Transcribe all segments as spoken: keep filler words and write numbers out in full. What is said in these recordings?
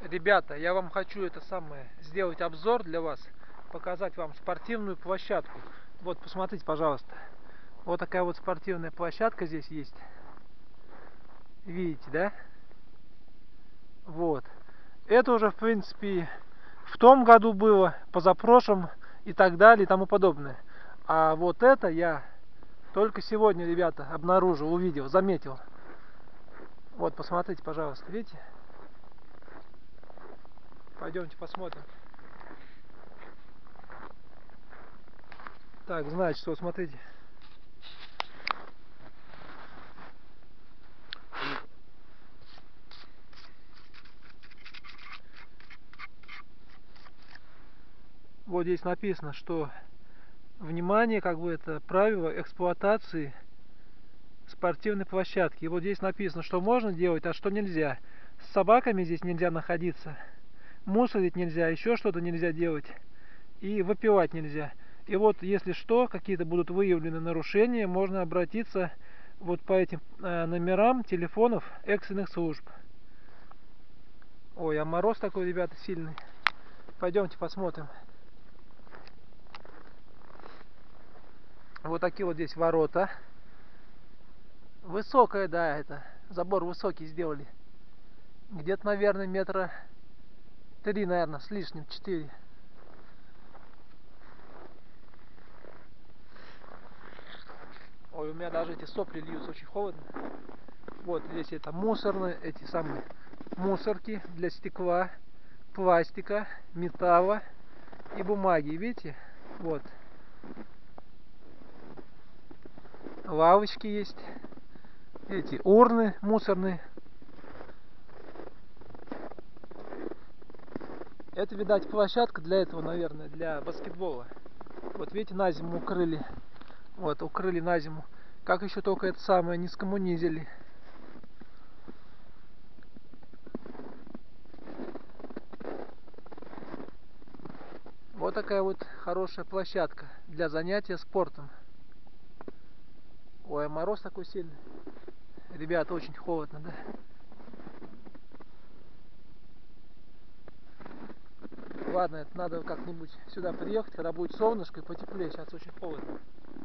Ребята, я вам хочу это самое сделать обзор для вас, показать вам спортивную площадку. Вот, посмотрите, пожалуйста. Вот такая вот спортивная площадка здесь есть. Видите, да? Вот. Это уже, в принципе, в том году было, позапрошлом и так далее и тому подобное. А вот это я только сегодня, ребята, обнаружил, увидел, заметил. Вот, посмотрите, пожалуйста, видите? Пойдемте посмотрим. Так, значит, вот смотрите. Вот здесь написано, что внимание, как бы это правило эксплуатации спортивной площадки. И вот здесь написано, что можно делать, а что нельзя. С собаками здесь нельзя находиться, мусорить нельзя, еще что-то нельзя делать. И выпивать нельзя. И вот, если что, какие-то будут выявлены нарушения, можно обратиться вот по этим э, номерам телефонов экстренных служб. Ой, а мороз такой, ребята, сильный. Пойдемте посмотрим. Вот такие вот здесь ворота. Высокая, да, это забор высокий сделали. Где-то, наверное, метра три, наверное, с лишним, четыре. Ой, у меня даже эти сопли льются, очень холодно. Вот здесь это мусорные, эти самые мусорки для стекла, пластика, металла и бумаги. Видите? Вот. Лавочки есть. Эти урны мусорные. Это, видать, площадка для этого, наверное, для баскетбола. Вот видите, на зиму укрыли. Вот, укрыли на зиму. Как еще только это самое не скоммунизили. Вот такая вот хорошая площадка для занятия спортом. Ой, а мороз такой сильный. Ребята, очень холодно, да? Ладно, это надо как-нибудь сюда приехать, когда будет солнышко и потеплее. Сейчас очень холодно.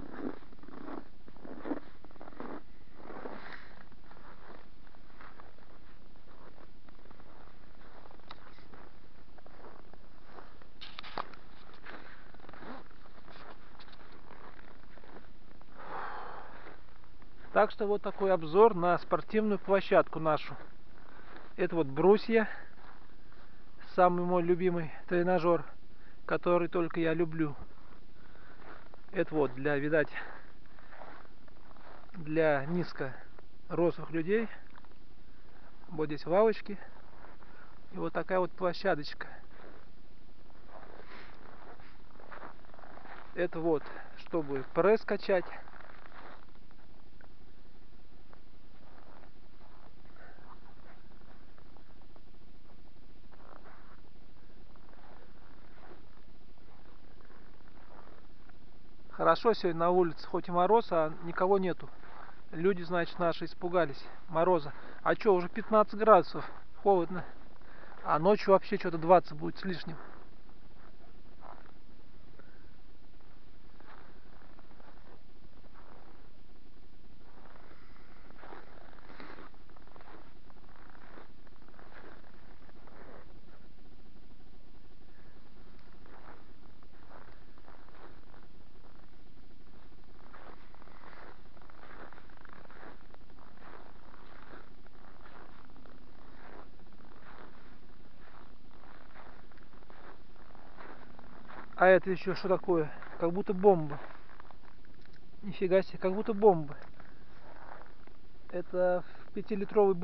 Так что вот такой обзор на спортивную площадку нашу. Это вот брусья. Самый мой любимый тренажер, который только я люблю. Это вот для, видать, для низкорослых людей. Вот здесь лавочки. И вот такая вот площадочка. Это вот, чтобы пресс качать. Хорошо сегодня на улице, хоть и мороз, а никого нету. Люди, значит, наши испугались мороза. А что, уже пятнадцать градусов, холодно. А ночью вообще что-то двадцать будет с лишним. А это еще что такое? Как будто бомба. Нифига себе, как будто бомба. Это в пятилитровый